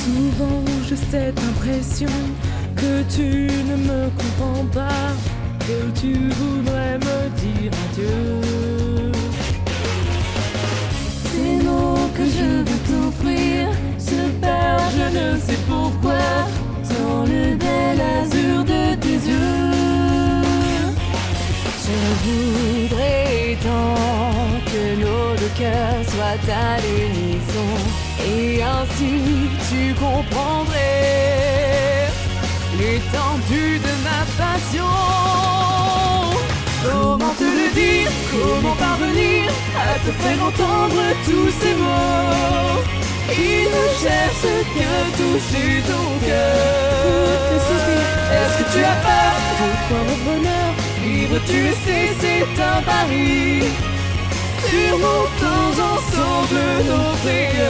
Souvent j'ai cette impression que tu ne me comprends pas, que tu voudrais me dire adieu. Ces mots que je veux t'offrir se perdent, je ne sais pourquoi, dans le bel azur de tes yeux. Je voudrais tant que nos deux cœurs soient à l'unisson, et ainsi tu comprendrais l'étendue de ma passion. Comment te le dire, comment parvenir à te faire entendre tous ces mots qui ne cherchent qu'à toucher ton cœur. Est-ce que tu as peur de croire au bonheur? Vivre, tu le sais, c'est un pari. Surmontons ensemble nos frayeurs.